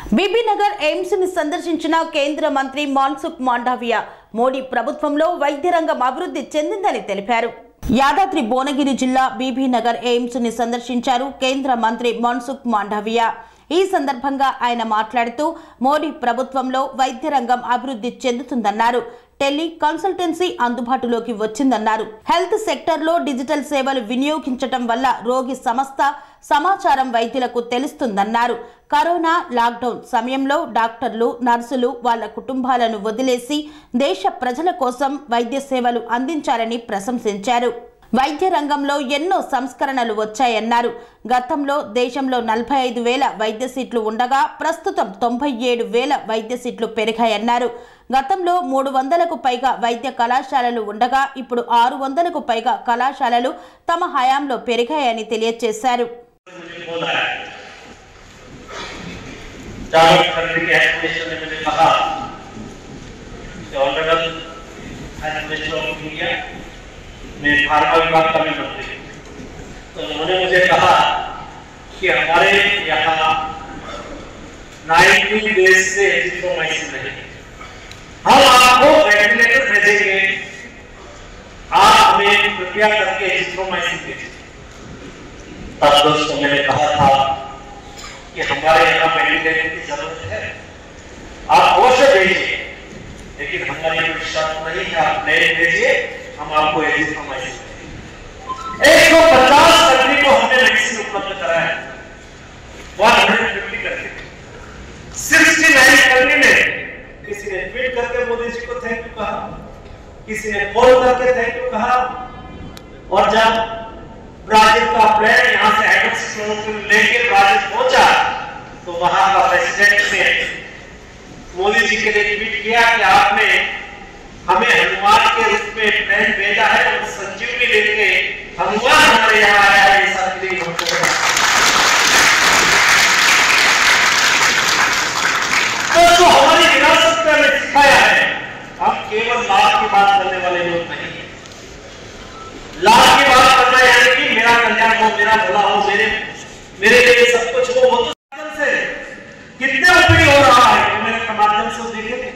BB Nagar AIIMS ని సందర్శించిన కేంద్ర మంత్రి మన్సుఖ్ మాండవియా మోడీ ప్రభుత్వంలో వైద్య రంగం అభివృద్ధి చెందిందని తెలిపారు. యాదాద్రి భువనగిరి జిల్లా బీబీ నగర్ ఎయిమ్స్ ని సందర్శించారు కేంద్ర మంత్రి మన్సుఖ్ మాండవియా. ఈ సందర్భంగా ఆయన మాట్లాడుతూ మోడీ ప్రభుత్వంలో వైద్య రంగం అభివృద్ధి చెందుతుందన్నారు. టెలి కన్సల్టెన్సీ అందుబాటులోకి వచ్చిందన్నారు. హెల్త్ సెక్టర్ లో డిజిటల్ సేవలు వినియోగించడం వల్ల రోగి సమస్త సమాచారం వైద్యులకు తెలుస్తుందన్నారు. కరోనా లాక్డౌన్ సమయంలో డాక్టర్లు, నర్సులు వాళ్ళ కుటుంబాలను వదిలేసి దేశ ప్రజల కోసం వైద్య సేవలు అందించారని ప్రశంసించారు. వైద్య రంగంలో ఎన్నో సంస్కరణలు వచ్చాయన్నారు. గతంలో దేశంలో 45,000 వైద్య సీట్లు ఉండగా ప్రస్తుతం 97,000 వైద్య సీట్లు పెరిగాయన్నారు. గతంలో 300కు పైగా వైద్య కళాశాలలు ఉండగా ఇప్పుడు 600కు పైగా కళాశాలలు తమ హయాంలో పెరిగాయని తెలియజేశారు. मैं फार्मा विभाग का भी मंत्री, तो उन्होंने मुझे कहा कि हमारे यहाँ 90 डेज से एजिथ्रोमाइसिन नहीं, हम आपको वेंटिलेटर भेजेंगे, आप हमें कृपया करके एजिथ्रोमाइसिन भेजिए। तब दोस्तों मैंने कहा था कि हमारे यहाँ वेंटिलेटर की जरूरत है, आप अवश्य भेजिए, लेकिन हमारी कोई शर्त नहीं है, आप नए भेजिए, हम आपको एजिथ्रोमाइसिन 150 कंट्री को हमने वैक्सीन उपलब्ध कराया है, 150 कंट्री, 69 कंट्री ने किसी ने ट्वीट करके मोदी जी को थैंक यू कहा, किसी ने कॉल करके थैंक यू कहा, और जब ब्राजील का प्लेन यहां से हाइड्रोक्सीक्लोरोक्विन लेके ब्राजील पहुंचा तो वहां का प्रेसिडेंट ने मोदी जी के लिए ट्वीट किया कि आपने हमें हनुमान के रूप में प्लेन भेजा है और संजीवनी लेके हनुमान हमारे यहाँ आया है। तो हमारी विरासत में हमें सिखाया है, हम केवल लाभ की बात करने वाले लोग नहीं है। लाभ की बात करना यानी कि मेरा कल्याण हो, मेरा भला हो, मेरे लिए सब कुछ हो, वो तो से कितने ओपीडी हो रहा है तो मेरे माध्यम से देखेंगे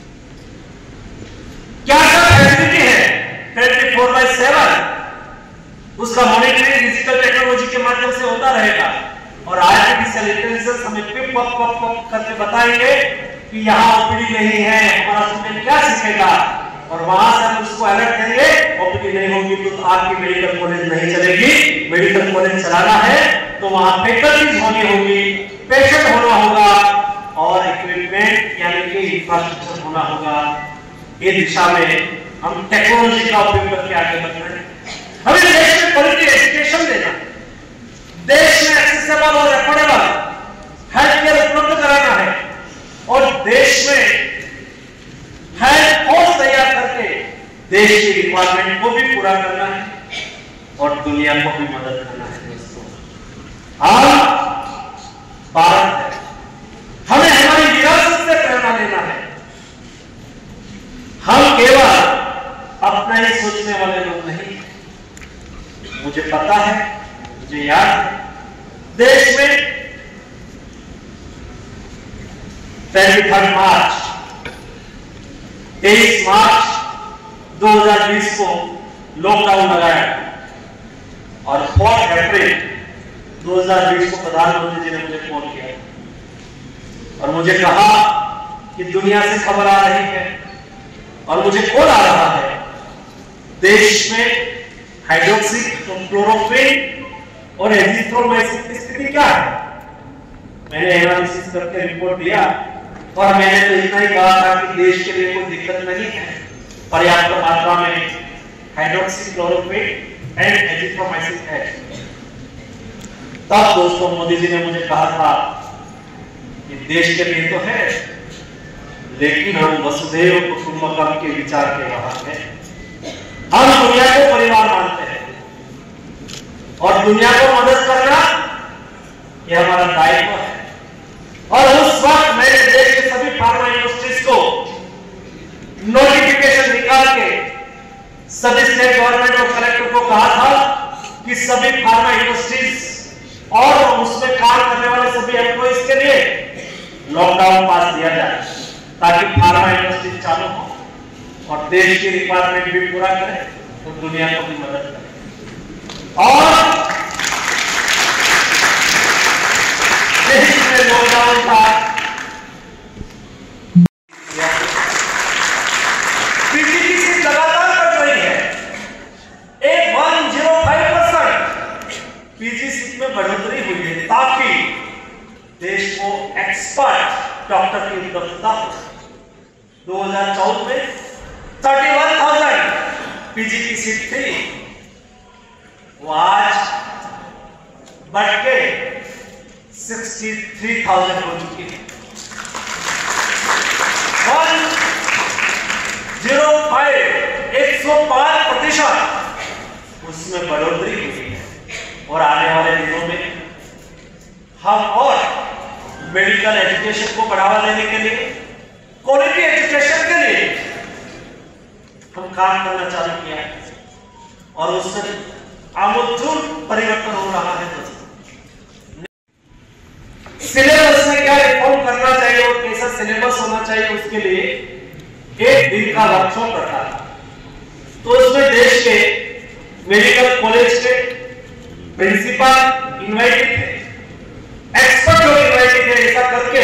क्या सब फैसिलिटी है 24/7, उसका मॉनिटरिंग डिजिटल टेक्नोलॉजी के माध्यम से होता रहेगा और आर्टिफिशियल इंटेलिजेंस हमें पिप करके बताएंगे कि यहाँ ओपीडी नहीं है, हमारा स्टूडेंट क्या सीखेगा, और वहां से हम उसको अलर्ट देंगे ओपीडी नहीं होगी तो आपकी मेडिकल कॉलेज नहीं चलेगी। मेडिकल कॉलेज चलाना है तो वहां फैकल्टीज होनी होगी, पेशेंट होना होगा और इक्विपमेंट यानी कि इंफ्रास्ट्रक्चर होना होगा। ये दिशा में हम टेक्नोलॉजी का उपयोग करके आगे बढ़ रहे हैं। हमें देश में क्वालिटी एजुकेशन देना, देश में एक्सेसिबल और अफोर्डेबल हेल्थ केयर उपलब्ध कराना है और देश में हेल्थ फोर्स तैयार करके देश की रिक्वायरमेंट को भी पूरा करना है और दुनिया को भी मदद करना है। दोस्तों हम भारत है, हमें हमारी विरासत से प्रेरणा लेना है। हम केवल अपना ही सोचने वाले लोग नहीं, मुझे पता है, मुझे याद है, देश में 23 मार्च 2020 को लॉकडाउन लगाया और 4 अप्रैल 2020 को प्रधानमंत्री जी ने मुझे फोन किया और मुझे कहा कि दुनिया से खबर आ रही है और मुझे कॉल आ रहा है, देश में हाइड्रोक्सीक्लोरोक्विन और एजिथ्रोमाइसिन की स्थिति क्या है। मैंने एनालिसिस करके रिपोर्ट दिया और मैंने तो इतना ही कहा था कि देश के लिए कोई दिक्कत नहीं है, पर्याप्त मात्रा में हाइड्रोक्सीक्लोरोक्विन एंड एजिथ्रोमाइसिन है। तब दोस्तों मोदी जी ने मुझे कहा था कि देश के लिए तो है, लेकिन हम वसुधैव कुटुंबकम के विचार के बाहर हैं। हम दुनिया को परिवार मानते हैं और दुनिया को मदद करना यह हमारा दायित्व है। और उस वक्त मैंने देश के सभी फार्मा इंडस्ट्रीज को नोटिफिकेशन निकाल के सभी स्टेट गवर्नमेंट और कलेक्टर को कहा था कि सभी फार्मा इंडस्ट्रीज और उसमें काम करने वाले सभी एम्प्लॉइज के लिए लॉकडाउन पास किया जाए ताकि फार्मा इंडस्ट्री चालू हो और देश की रिक्वायरमेंट भी पूरा करे और दुनिया को भी मदद करे। और देश में लॉकडाउन था, पीजीटी से लगातार बढ़ रही है। 105% पीजी सीट में बढ़ोतरी हुई है ताकि देश को एक्सपर्ट डॉक्टर की उपलब्धता हो। 2014 में 31,000 पीजी की सीट थी, वो आज बढ़ के 63,000 हो चुकी है। 105% उसमें बढ़ोतरी हुई है और आने वाले दिनों में हम और मेडिकल एजुकेशन को बढ़ावा देने के लिए, क्वालिटी एजुकेशन के लिए हम काम करना चालू किया है और उससे आमूल परिवर्तन हो रहा है। सिलेबस में क्या रिफॉर्म करना चाहिए और कैसा सिलेबस होना चाहिए, उसके लिए एक दिन का वर्कशॉप रखा था। तो उसमें देश के मेडिकल कॉलेज के प्रिंसिपल इनवाइटेड थे, एक्सपर्ट लोग इनवाइटेड थे। ऐसा करके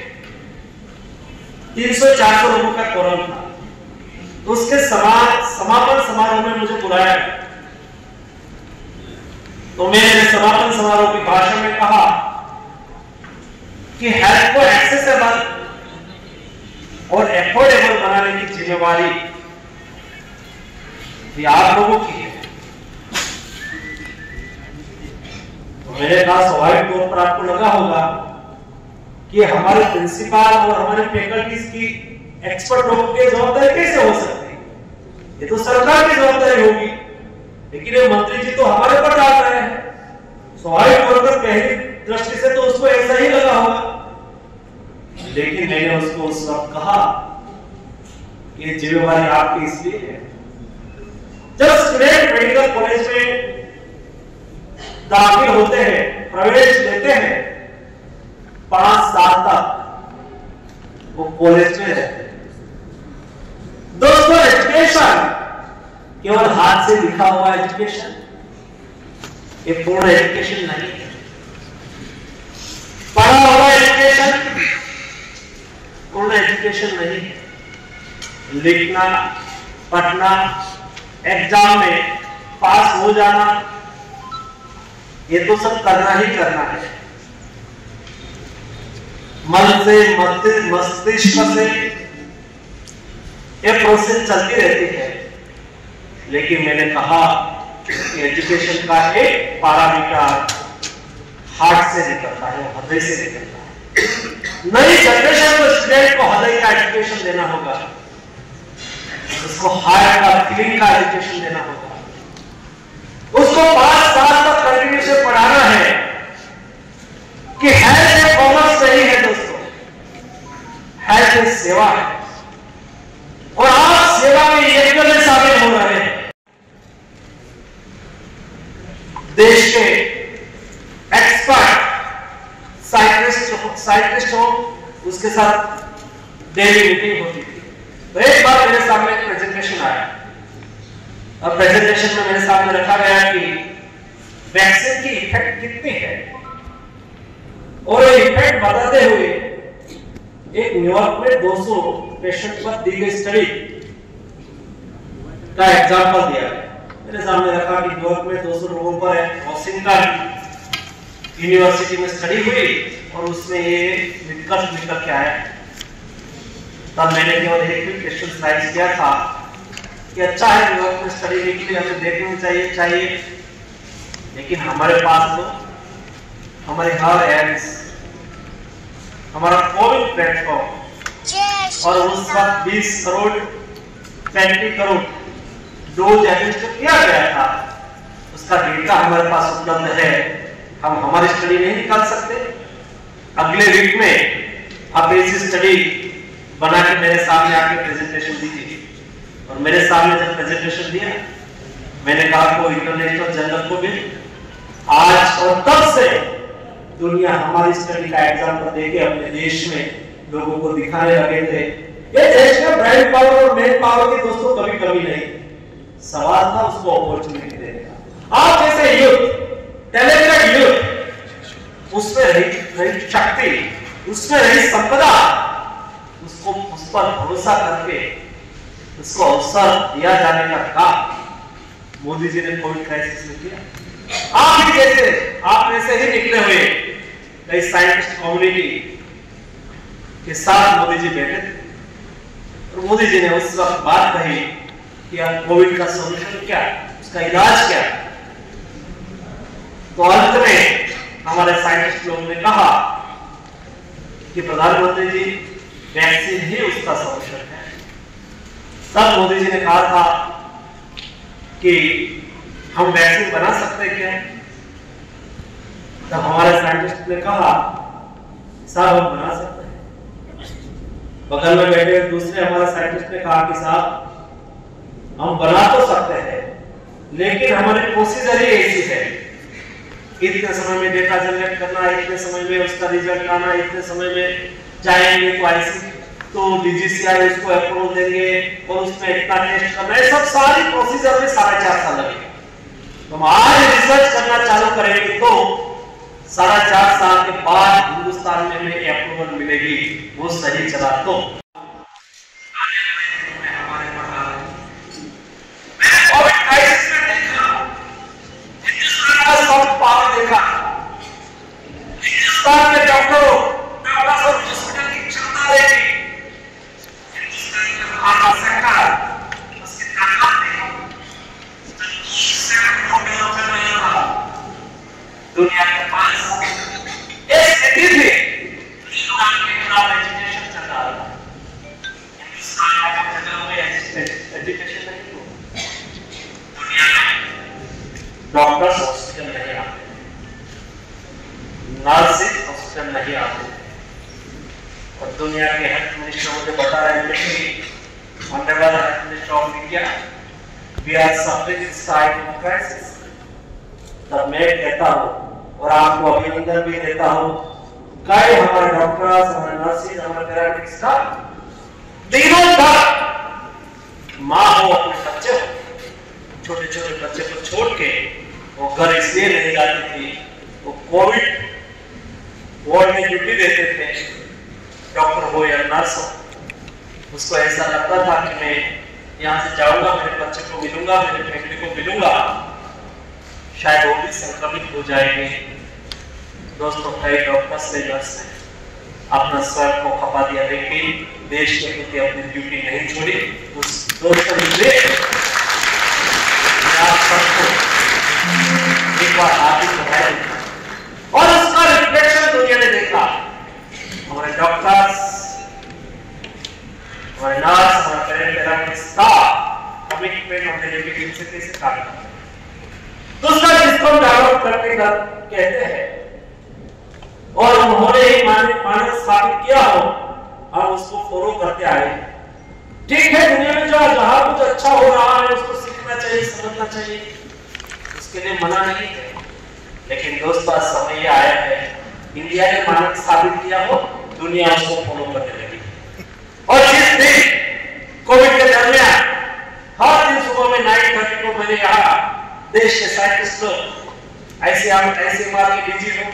300-400 लोगों का कोरम था। तो उसके समापन समारोह में मुझे बुलाया, तो मैंने समापन समारोह की भाषण में कहा कि हेल्थ को एक्सेसिबल और एफोर्डेबल बनाने की जिम्मेवारी भी आप लोगों की है। तो मैंने कहा स्वाभाविक तौर पर आपको लगा होगा कि हमारे प्रिंसिपल और हमारे फैकल्टीज की एक्सपर्ट लोगों की जवाबदारी कैसे हो सकती है, ये तो सरकार की जवाबदारी होगी, लेकिन ये मंत्री जी तो हमारे ऊपर डाल रहे हैं। स्वाभाविक तौर पर पहली दृष्टि से तो उसको ऐसा ही लगा होगा, लेकिन मैंने उसको उस वक्त कहा कि ये जिम्मेवारी आपकी इसलिए है, जब स्टूडेंट मेडिकल कॉलेज में दाखिल होते हैं, प्रवेश लेते हैं, 5 साल तक वो कॉलेज में रहते हैं। दोस्तों, एजुकेशन केवल हाथ से लिखा हुआ एजुकेशन, ये पूर्ण एजुकेशन नहीं है। पढ़ा हुआ एजुकेशन पूर्ण एजुकेशन नहीं है। लिखना, पढ़ना, एग्जाम में पास हो जाना, ये तो सब करना ही करना है। मन से, मस्तिष्क से ये प्रोसेस चलती रहती है, लेकिन मैंने कहा कि एजुकेशन का एक पैरामीटर हार्ट से निकलता है, हृदय से निकलता है। नई जनरेशन को, स्टूडेंट को हृदय का एजुकेशन देना होगा, उसको हार्ट का, फीलिंग का एजुकेशन देना होगा, उसको 5 साल तक कंटिन्यू से पढ़ाना है कि हेल्थ में कॉमर्स नहीं है दोस्तों, हेल्थ में सेवा है और आप सेवा में यज्ञ में शामिल हो रहे हैं। देश के एक्सपर्ट साइंटिस्ट हो, उसके साथ डेली मीटिंग होती थी। तो एक बार मेरे सामने एक प्रेजेंटेशन आया और प्रेजेंटेशन में मेरे सामने रखा गया कि वैक्सीन की इफेक्ट कितनी है, और ये इफेक्ट बताते हुए एक न्यूयॉर्क में 200 पेशेंट पर दी गई स्टडी का एग्जांपल दिया। मेरे सामने रखा कि न्यूयॉर्क में 200 लोगों पर वॉशिंगटन यूनिवर्सिटी में स्टडी हुई और उसमें ये निष्कर्ष निकल के आया। तब मैंने केवल एक भी क्वेश्चन राइज किया था कि अच्छा है न्यूयॉर्क में स्टडी निकली, हमें देखनी चाहिए, लेकिन हमारे पास तो हमारे हर एड्स, हमारा कोविड प्लेटफॉर्म और उस वक्त 20 करोड़ 35 करोड़ डोज एडमिनिस्टर किया गया था, उसका डेटा हमारे पास उपलब्ध है। हम हमारी स्टडी नहीं निकाल सकते? अगले वीक में आप ऐसी स्टडी बना के मेरे सामने आके प्रेजेंटेशन दीजिए। और मेरे सामने जब प्रेजेंटेशन दिया, मैंने कहा को इंटरनेशनल जर्नल को भी आज और तब से दुनिया हमारी स्टडी का एग्जाम्पल देके अपने देश में लोगों को दिखाने लगे थे। ये देश में ब्रांड पावर और मैन पावर की दोस्तों कभी कभी नहीं, सवाल था उसको अपॉर्चुनिटी देने का। आप जैसे यूथ, टैलेंटेड यूथ, उसमें रही शक्ति, उसमें रही संपदा, उसको उस पर भरोसा करके उसको अवसर दिया जाने का काम मोदी जी ने कोविड क्राइसिस में किया। आप ऐसे ही निकले हुए कई साइंटिस्ट कम्युनिटी के साथ मोदी जी बैठे थे और मोदी जी ने उस वक्त बात कही कि अब कोविड का सॉल्यूशन क्या, उसका इलाज क्या। तो अंत में हमारे साइंटिस्ट लोगों ने कहा कि प्रधानमंत्री जी वैक्सीन ही उसका सॉल्यूशन है। तब मोदी जी ने कहा था कि हम वैक्सीन बना सकते क्या? तब हमारे साइंटिस्ट ने कहा साहब हम बना सकते हैं। बगल में बैठे दूसरे हमारे साइंटिस्ट ने कहा कि साहब हम बना तो सकते हैं लेकिन हमारी प्रोसीजर ही ऐसी है, इतने समय में डेटा जनरेट करना, इतने समय में उसका रिजल्ट आना, इतने समय में जाएंगे तो आईसी तो डीजीसीआई उसको अप्रूवल देंगे और उसमें इतना टेस्ट करना है, सब सारी प्रोसीजर में 4.5 साल लगेगा। तो हम आज रिसर्च करना चालू करेंगे तो 4.5 साल के बाद हिंदुस्तान में हमें अप्रूवल मिलेगी, वो सही चला तो। हिंदुस्तान के डॉक्टरों और हॉस्पिटल की क्षमता देखी, हिंदुस्तान का सरकार उसकी ताकत देखी। दुनिया के पास एक स्थिति थी, हिंदुस्तान के खिलाफ एजुकेशन चल रहा था। हिंदुस्तान में जगह में एजुकेशन नहीं हो, दुनिया में डॉक्टर्स हॉस्पिटल नहीं आते, नर्सेज हॉस्पिटल नहीं आते। और दुनिया के हेल्थ मिनिस्टर मुझे बता रहे थे कि honourable health minister of India we are suffering this time of crisis. तब मैं कहता हूँ और आपको अभिनंदन भी देता हूँ, कई हमारे डॉक्टर्स, हमारे नर्सेज, हमारे पैरामेडिक स्टाफ दिनों भर माँ हो अपने बच्चे हो, छोटे छोटे बच्चे को छोड़ के वो घर इसलिए नहीं जाती थी, वो कोविड वार्ड में ड्यूटी देते थे, डॉक्टर हो या नर्स हो। उसको ऐसा लगता था कि मैं यहाँ से जाऊंगा, मेरे बच्चे को मिलूंगा, मेरे फैमिली को मिलूंगा, शायद वो भी संक्रमित हो जाएंगे। दोस्तों कई डॉक्टर्स ने नर्स ने अपना स्वयं को खपा दिया लेकिन देश के प्रति अपनी ड्यूटी नहीं छोड़ी। उस दोस्तों ने आप सबको एक बार आगे बढ़ाया और उसका रिफ्लेक्शन दुनिया ने देखा। हमारे डॉक्टर्स, हमारे नर्स, हमारे पैरामेडिक स्टाफ कमिटमेंट और डेडिकेशन से कैसे काम करते हैं। दूसरा जिसको हम डेवलप करने का कहते हैं और उन्होंने ही मानक स्थापित किया हो, हम उसको फॉलो करते आए। ठीक है, दुनिया में जहां कुछ अच्छा हो रहा है उसको सीखना चाहिए, समझना चाहिए, उसके लिए मना नहीं है। लेकिन दोस्तों समय आया है, इंडिया ने मानक स्थापित किया हो, दुनिया उसको फॉलो करने लगी। और जिस दिन कोविड के दरमियान हर दिन सुबह में 9:30 को मैंने यहाँ देश के साइंटिस्ट लोग ऐसे मार के बिजी हो,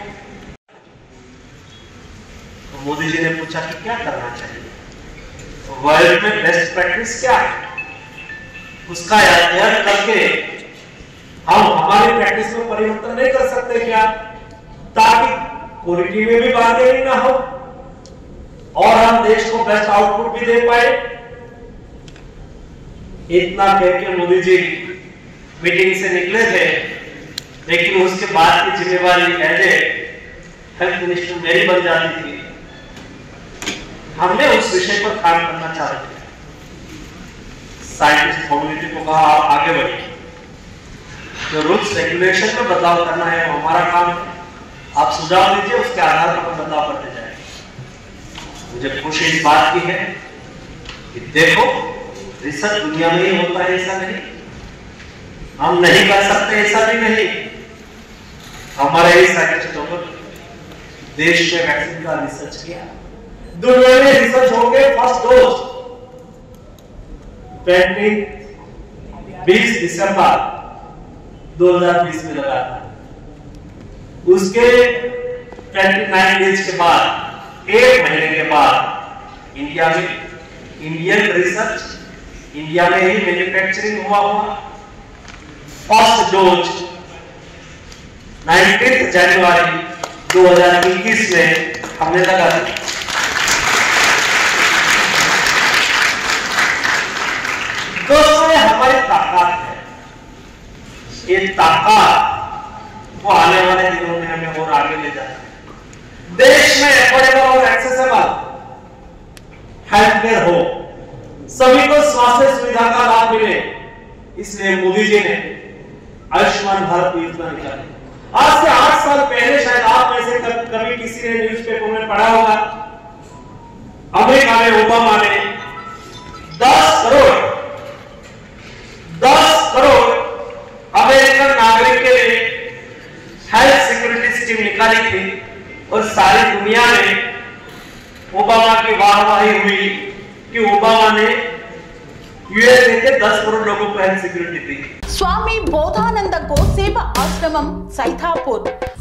तो मोदी जी ने पूछा कि क्या करना चाहिए, वर्ल्ड में बेस्ट प्रैक्टिस क्या है, उसका अध्ययन करके हम हमारी प्रैक्टिस में परिवर्तन नहीं कर सकते क्या, ताकि क्वालिटी में भी बार्गेनिंग ना हो और हम देश को बेस्ट आउटपुट भी दे पाए। इतना कह के मोदी जी मीटिंग से निकले थे, लेकिन उसके बाद की जिम्मेवारी एज ए हेल्थ मिनिस्टर मेरी बन जाती थी। हमने उस विषय पर काम करना चाहते थे। साइंटिस्ट कम्युनिटी को कहा आप आगे बढ़िए, जो रूल्स रेगुलेशन में बदलाव करना है वो हमारा काम है, आप सुझाव दीजिए, उसके आधार पर बदलाव करते जाएंगे। मुझे खुशी इस बात की है कि देखो रिसर्च दुनिया में ही होता है, ऐसा नहीं हम नहीं कर सकते, ऐसा भी नहीं, हमारे ही साइंटिस्टों को देश में वैक्सीन का रिसर्च किया। दुनिया में रिसर्च हो गए फर्स्ट डोज 20 दिसंबर 2020 में लगा था। उसके 29 डेज के बाद, 1 महीने के बाद इंडिया में इंडियन रिसर्च, इंडिया में ही मैन्युफैक्चरिंग हुआ फर्स्ट डोज 19 जनवरी 2021 में हमने लगा दी। दोस्तों, ये हमारी ताकत है। ये ताकत वो आने वाले दिनों में हमें और आगे ले जाए। देश में अफोर्डेबल और एक्सेसिबल हेल्थ केयर हो, सभी को स्वास्थ्य सुविधा का लाभ मिले, इसलिए मोदी जी ने आयुष्मान भारत योजना निकाली। आज से 8 साल पहले शायद आप में से कभी किसी ने न्यूज़पेपर में पढ़ा होगा, अमेरिका में ओबामा ने 10 करोड़ अमेरिकन नागरिक के लिए हेल्थ सिक्योरिटी स्कीम निकाली थी और सारी दुनिया में ओबामा की वाहवाही हुई कि ओबामा ने यूएसए के 10 करोड़ लोगों को हेल्थ सिक्योरिटी दी। స్వామి బోధానంద గోసేవ ఆశ్రమం సైథాపూర్.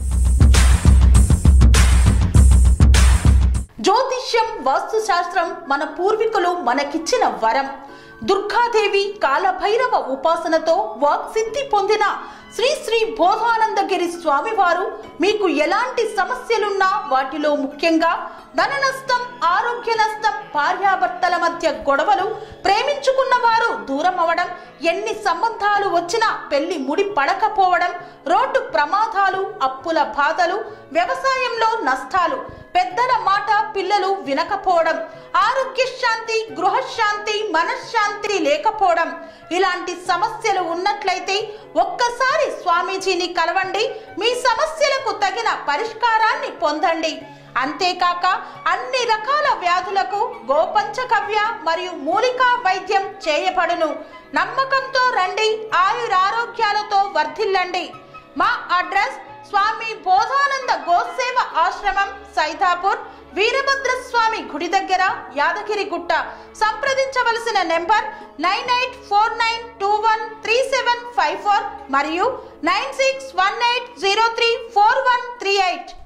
జ్యోతిష్యం, వాస్తుశాస్త్రం మన పూర్వీకులు మనకిచ్చిన వరం. దుర్గాదేవి, కాలభైరవ ఉపాసనతో వాక్సిద్ధి పొందిన శ్రీ శ్రీ బోధానందగిరి స్వామివారు మీకు ఎలాంటి సమస్యలున్నా, వాటిలో ముఖ్యంగా ధన నష్టం, ఆరోగ్య నష్టం, భార్యాభర్తల మధ్య గొడవలు, ప్రేమించుకున్న వారు దూరం అవడం, ఎన్ని సంబంధాలు వచ్చినా పెళ్లి ముడి పడకపోవడం, రోడ్డు ప్రమాదాలు, అప్పుల బాధలు, వ్యవసాయంలో నష్టాలు, పెద్దల మాట పిల్లలు వినకపోవడం, ఆరోగ్య శాంతి, గృహశాంతి, మనశ్శాంతి లేకపోవడం, ఇలాంటి సమస్యలు ఉన్నట్లయితే ఒక్కసారి స్వామీజీని కలవండి. మీ సమస్యలకు తగిన పరిష్కారాన్ని పొందండి. అంతేకాక అన్ని రకాల వ్యాధులకు గోపంచకవ్య మరియు మూలికా వైద్యం చేయబడును. నమ్మకంతో రండి, ఆయురారోగ్యాలతో వర్ధిల్లండి. మా అడ్రస్ స్వామి బోధానంద గోసేవ ఆశ్రమం, సైథాపూర్, వీరభద్రస్వామి గుడి దగ్గర, యాదగిరిగుట్ట. సంప్రదించవలసిన నెంబర్ 9849213754 మరియు 9618034138.